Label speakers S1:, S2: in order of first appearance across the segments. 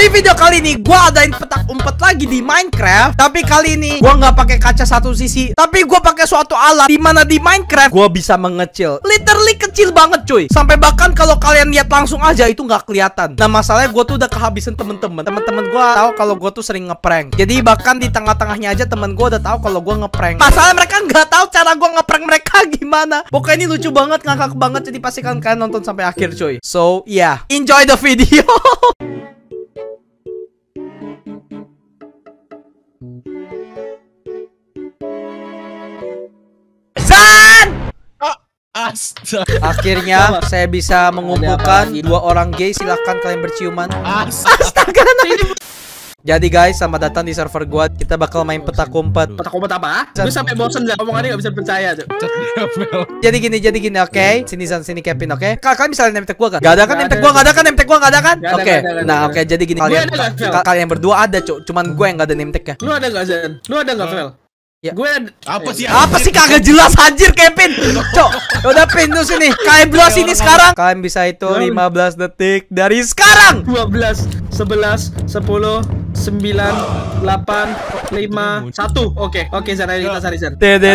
S1: video kali ini gua adain petak umpet lagi di Minecraft. Tapi kali ini gua nggak pakai kaca satu sisi, tapi gua pakai suatu alat dimana di Minecraft gua bisa mengecil. Literally kecil banget cuy. Sampai bahkan kalau kalian lihat langsung aja itu nggak kelihatan. Nah masalahnya gua tuh udah kehabisan temen-temen. Temen-temen gua tahu kalau gua tuh sering ngeprank. Jadi bahkan di tengah-tengahnya aja temen gua udah tahu kalau gua ngeprank. Masalahnya mereka nggak tahu cara gua ngeprank mereka gimana. Pokoknya ini lucu banget, ngakak banget. Jadi pastikan kalian nonton sampai akhir cuy. So yeah, enjoy the video. Akhirnya saya bisa mengumpulkan dua orang gay. Silahkan kalian berciuman. Astaga. Jadi guys, selamat datang di server gua. Kita bakal main petak umpet.
S2: Petak umpet apa? Gue sampai bosen lah omongannya, gak bisa percaya tuh.
S1: Jadi gini, oke. Sini Kevin, oke. Kalian bisa name tag gua kan? Gak ada kan name tag gua, gak ada kan? Oke. Nah, oke, jadi gini. Kalian berdua ada, Cuk. Cuman gue yang gak ada name tag ya.
S2: Lu ada gak, Zen? Lu ada gak, Vel?
S1: Ya.
S2: Gue
S1: apa sih kagak jelas anjir Kevin. Cok, udah pin tuh sini. Kalian berdua sini sekarang. Kalian bisa itu 15 detik dari sekarang.
S2: 12, 11, 10, 9, 8, 5, 1. Oke, Zan, ayo kita cari Zan.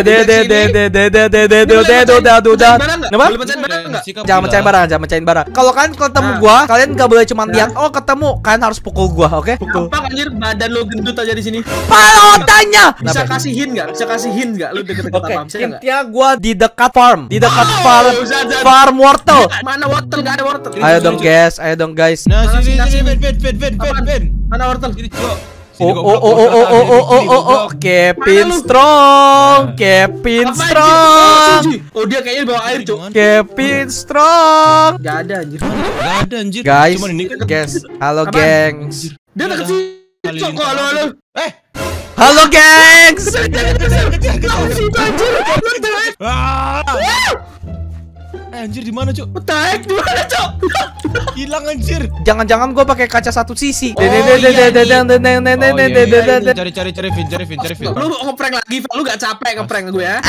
S1: Jangan mecahin barang. Kalau kalian ketemu gua, kalian gak boleh cuma lihat. Oh ketemu, kalian harus pukul gua, oke? Pukul.
S2: Apa anjir, badan lu gendut aja di sini.
S1: Palotanya.
S2: Bisa kasih hint nggak? Bisa kasih hint nggak? Lu deket-deket apa?
S1: Intinya gua di dekat farm, farm wortel.
S2: Mana wortel? Nggak ada wortel.
S1: Ayo dong guys.
S3: Nah, sini.
S2: Mana wortel?
S1: Oh, Kevin strong.
S2: Oh, dia kayaknya bawa air, Cuk.
S1: Kevin strong.
S2: Gak ada anjir.
S1: Guys, halo gengs.
S2: Dia deket sini, Cuk. Halo.
S1: Halo gengs.
S3: Anjir di mana, Cuk?
S2: Petek di mana, Cuk?
S3: Hilang anjir.
S1: Jangan-jangan gua pakai kaca satu sisi.
S3: Cari Vin.
S2: Lu ngeprank lagi, lu gak capek ngeprank gue ya?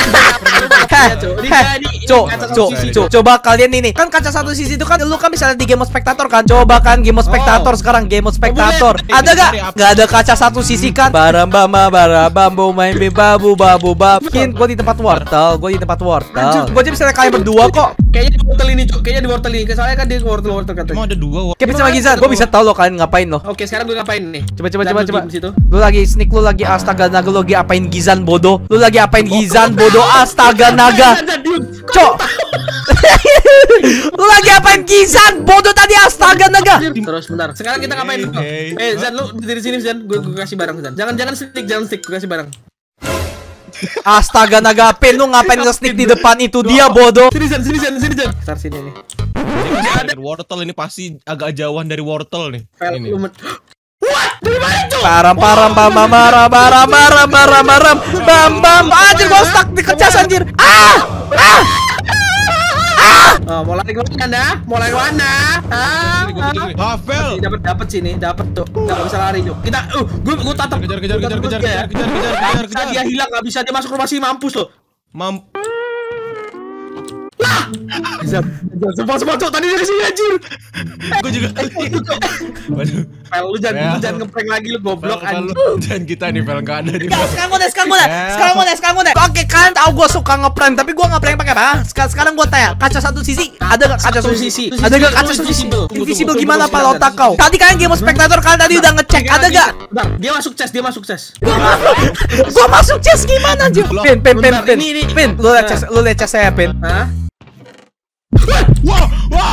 S1: Coba kalian ini. Kan kaca satu sisi itu kan lu kan bisa lihat di game spektator kan? Coba kan game spektator sekarang game spektator. Ada gak? Gak ada kaca satu sisi kan? Barambambo main babu. Mungkin gua di tempat wortel, Gua aja bisa lihat kalian berdua kok.
S2: Kayaknya di wortel ini, Cuk. Soalnya kan dia wortel katanya.
S3: Emang ada dua.
S1: Kevin sama Gizan, gua bisa tahu lo kalian ngapain lo.
S2: Oke, sekarang gue ngapain nih?
S1: Coba. Lu lagi sneak, lu lagi astaga naga, lu lagi apain Gizan bodoh? Astaga naga. Cok. Lu lagi apain Gizan bodoh tadi astaga naga.
S2: Terus bentar. Sekarang kita ngapain? Zan, lu dari sini Zan. Gue kasih barang Zan. Jangan stick, gue kasih barang.
S1: Astaga naga, lu ngapain nge-sneak di depan itu dia bodoh?
S2: Sini Zan. Start sini nih.
S3: Ada wortel ini pasti agak jauhan dari wortel nih. Ini.
S2: What? Dari mana, Cuk?
S1: Bam. Anjir gua stuck di kecas anjir.
S2: Mau lari kemana?
S3: Hafel.
S2: Dapat sini, Cuk. Enggak bisa lari, Cuk. Kita gua tatap.
S3: Kejar.
S2: Dia hilang, enggak bisa dia masuk rumah sini, mampus lo. Bisa semua Cuk, tadi dari sini anjir.
S3: Gue juga. Waduh.
S2: Pel, lu jangan ngeprank lagi lu goblok anjir.
S3: Dan kita nih Pel enggak ada nih.
S1: Sekarang gue Oke, kalian tahu gue suka ngeprank, tapi gue ngeprank pakai apa? Sekarang gue tanya, kaca satu sisi ada gak kaca satu sisi? Ada gak kaca satu sisi? Invisible gimana pala otak kau? Tadi kalian game spektator, kalian tadi udah ngecek, ada gak?
S2: Dia masuk chest.
S1: Gua masuk chest gimana anjir? Pin, lu lihat chest saya, Pin.
S2: Hah?
S3: Wah.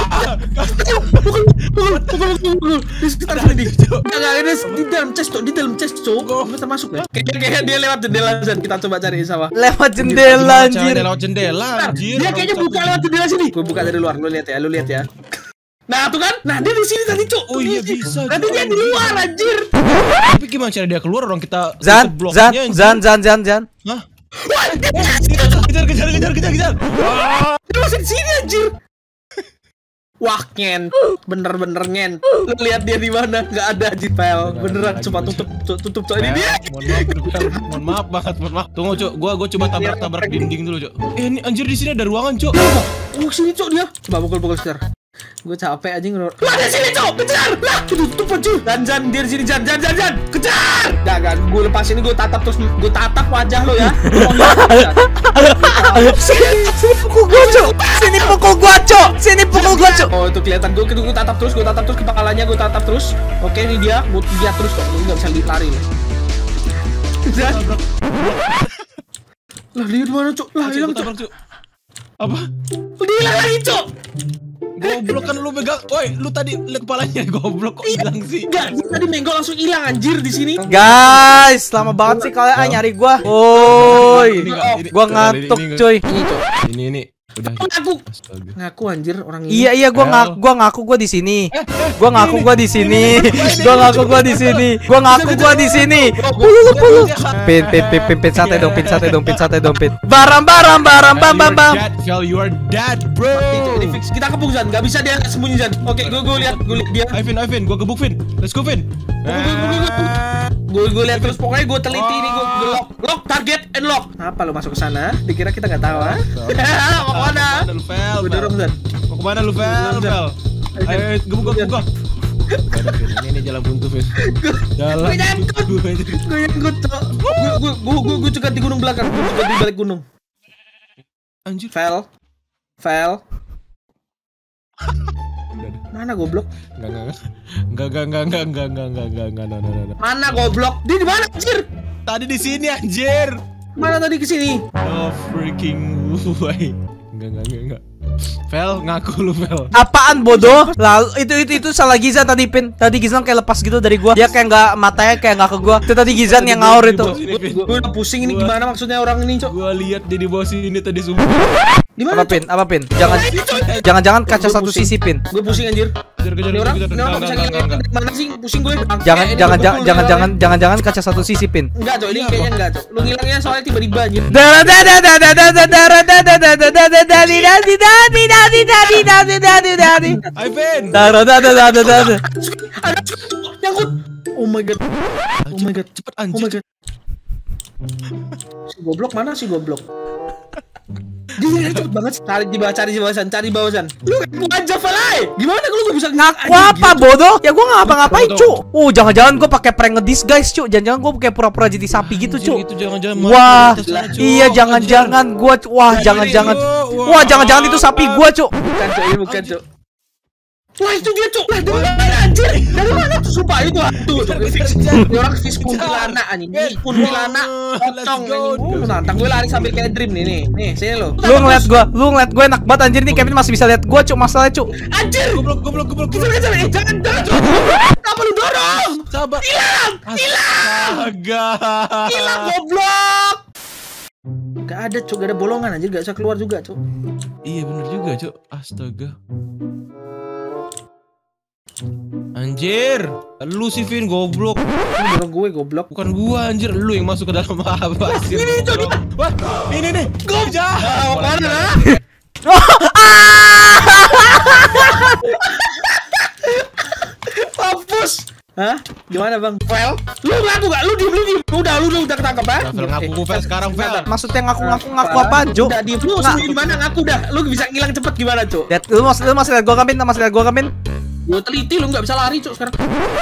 S2: Pukul. Di sekitar sini. Di dalam chest, Cuk. Bisa masuk ya? Kayaknya dia lewat jendela, Zan. Kita coba cari sama.
S1: Lewat jendela anjir.
S2: Dia kayaknya buka lewat jendela sini. Gue buka dari luar, lu lihat ya. Nah, tuh kan? Nah, dia di sini tadi, Cuk.
S3: Oh iya bisa.
S2: Nanti dia di luar anjir.
S3: Tapi gimana cara dia keluar orang kita
S1: Zan.
S3: Hah?
S2: Wah,
S3: Kejar.
S2: Dia masih di sini anjir. Wah, bener-bener ngen. Lu lihat dia di mana? Gak ada anjir, Pel. Beneran, coba tutup Cuk. Ini dia.
S3: Mohon maaf banget. Tunggu, Cuk. Gua coba tabrak dinding dulu, Cuk. Ini anjir di sini ada ruangan, Cuk.
S2: Sini, Cuk dia. Coba pukul sebentar. Gue capek anjing. Lah di sini, Cok. Kejar. Lah, tutup anjing. Jan dia di sini, Jan. Kejar. Enggak kan. Gue lepas ini gue tatap terus gue tatap wajah lo ya.
S1: Sini pukul gua, Cok. Sini pukul gua, Cok.
S2: Oh, itu kelihatan. Gue tatap terus kepalanya, gue tatap terus. Oke, ini dia. Gue dia terus kok. Lu enggak bisa lari nih. Jan. Lah, dia di mana, Cok? Lah, hilang, Cok.
S3: Apa?
S2: Dia hilang lagi, Cok.
S3: Goblok kan lu pegang. Woi, lu tadi lihat kepalanya goblok kok hilang sih.
S2: Enggak, tadi menggol langsung hilang anjir di sini.
S1: Guys, lama banget sih kalian nyari gua. Woi, gua ngantuk, coy.
S2: Ini, Cok.
S3: Ini. Udah.
S2: Ngaku anjir orang ini.
S1: Iya, gua ngaku gua di sini. Gua ngaku gua di sini. Pin santai dong, pin. Baram.
S3: Phil, you are dead, bro.
S2: Ini fix. Kita kepung, Zan. Gak bisa dia sembunyi, Zan. Oke, gue lihat dia.
S3: Vin, gua gebuk Vin. Let's go Vin.
S2: Gue lihat terus, pokoknya gue teliti ini, gue lock target and lock. Apa lo masuk ke sana? Dikira kita nggak tahu, ah? Mau kemana?
S3: Gue
S2: dorong, Zan.
S3: Mau kemana lu, Fel? Ayo, gebuk. Ini jalan buntu, Vin.
S2: Gue nyangkut, Cok. Gue cekat di gunung belakang. Gue cekat di balik gunung.
S3: Anjir.
S2: Fel. Mana goblok?
S3: Enggak.
S2: Mana goblok? Dia di mana, anjir?
S3: Tadi di sini, anjir.
S2: Mana tadi ke sini?
S3: No freaking way. Enggak. Fel, ngaku lu, Fel.
S1: Apaan bodoh? Lalu itu salah Gizan tadi, Pin. Tadi Gizan kayak lepas gitu dari gua. Dia kayak nggak, matanya kayak nggak ke gua. Itu tadi Gizan yang ngawur itu.
S2: Gue udah pusing ini, gimana maksudnya orang ini, Cok?
S3: Gua lihat dia di bawah sini tadi sumpah.
S2: Di mana,
S1: Apa, Pin? Jangan kaca satu sisi, Pin.
S2: Gue pusing anjir.
S3: Kejar.
S2: Ini orang bisa ngeliat dari mana sih? Pusing gue.
S1: Jangan kaca satu sisi, Pin.
S2: Enggak, Cok. Ini kayaknya enggak, Cok. Lu ngilangnya soalnya tiba-tiba anjir.
S3: Ivan.
S2: Ada nyangkut. Oh my god.
S3: Cepet anjir.
S2: Si goblok mana si goblok? Dia cepet banget. Cari di bawah San. Lu aja Falai. Gimana kalau gua bisa
S1: ngaku apa bodoh? Ya gua nggak ngapa-ngapain, Cuk. Jangan-jangan gua pakai prank ngedisguise, Cuk. Jangan-jangan gua pakai pura-pura jadi sapi gitu, Cuk. Wah, iya jangan-jangan gua jangan-jangan itu sapi gua, Cuk.
S2: Bukan, Cuk. Wah, itu dia, Cuk. Lah, dari mana anjir? Dari mana tuh? Sumpah itu hantu, Cuk. Ini orang fix kuntilanak anjing. Ini kuntilanak pocong anjing. Nantang gue lari sambil kayak dream nih. Nih, sini lo.
S1: Lu ngeliat gue enak banget anjir nih. Kevin masih bisa lihat gue, Cuk. Masalahnya, Cuk.
S2: Anjir.
S3: Goblok.
S2: Jangan, Cuk. Kenapa lu dorong?
S3: Sabar.
S2: Hilang, goblok. Gak ada, Cuk. Gak ada bolongan anjir. Gak bisa keluar juga, Cuk.
S3: Iya bener juga, Cuk. Astaga. Anjir, lu sih Vin goblok.
S2: Lu dorong gue goblok.
S3: Bukan gua anjir, lu yang masuk ke dalam apa sih?
S2: Ini Cuk.
S3: Wah, ini nih. Gojek.
S2: Mau mana? Mampus. Hah? Gimana, Bang? Fel? Lu ngaku gak? Lu diem. Lu udah ketangkep, ha?
S3: Fel ngaku Fel sekarang, Fel.
S1: Maksudnya ngaku apaan, Cuk?
S2: Udah diem. Lu sembunyi di mana? Ngaku dah. Lu bisa ngilang cepet gimana, Cuk?
S1: Lihat, lu masih lihat gua Kamin?
S2: Gue teliti, lu nggak bisa lari, Cuk, sekarang.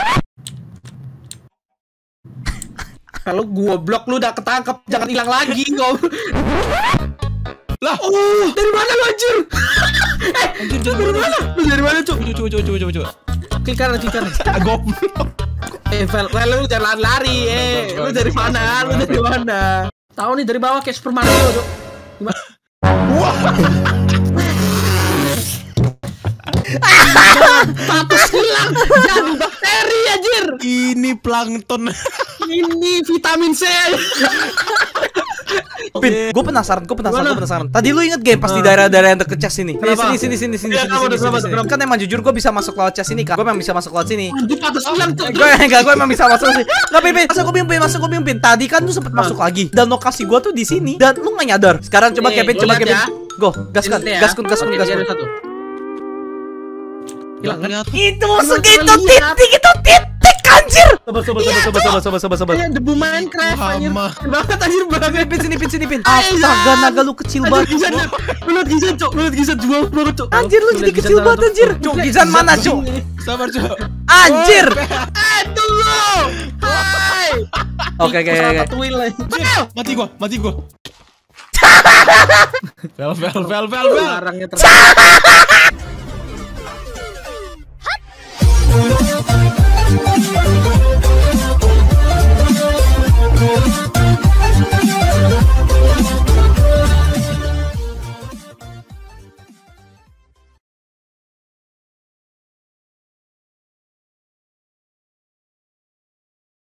S2: Kalau gua blok lu udah ketangkep, jangan hilang lagi kau.
S3: Lah,
S2: dari mana lu anjir? Dari mana? Lu dari mana, Cuk?
S3: Coba.
S2: Klik kanan.
S3: Goblok.
S2: Fel, lu jangan lari. Lu dari mana? Tahu nih dari bawah kayak Super Mario, Cuk. Gimana? Wah. Status hilang. Jadi bakteri anjir.
S3: Ini plankton.
S2: Ini vitamin C.
S1: Pin, gue penasaran. Tadi lu inget game pas di daerah-daerah yang deket chest sini? Sini. Kan emang jujur gue bisa masuk lewat chest ini kan? Gue memang bisa masuk lewat sini.
S2: Anjir patas hilang, Cuk.
S1: Gue emang bisa masuk sini. Nggak, Pin, masuk gue Pin. Tadi kan lu sempet masuk lagi. Dan lokasi gue tuh di sini. Dan lu nggak nyadar. Sekarang coba Kevin. Go, gaskun.
S3: Hilang.
S1: Itu musuh itu titik anjir. Sobat.
S2: Kayak debu Minecraft anjir.
S3: Lama.
S2: Banget anjir banget.
S1: Sini, Pin. Astaga, naga lu kecil banget.
S2: Menurut Gizan, Cok. Menurut Gizan jual banget, Cok.
S1: Anjir, lu jadi kecil banget anjir. Cuk, Gizan mana, Cuk?
S3: Sabar, Cok.
S1: Anjir.
S2: Aduh. Hai.
S1: Oke.
S3: Mati gua. Fel.
S2: Larangnya terus.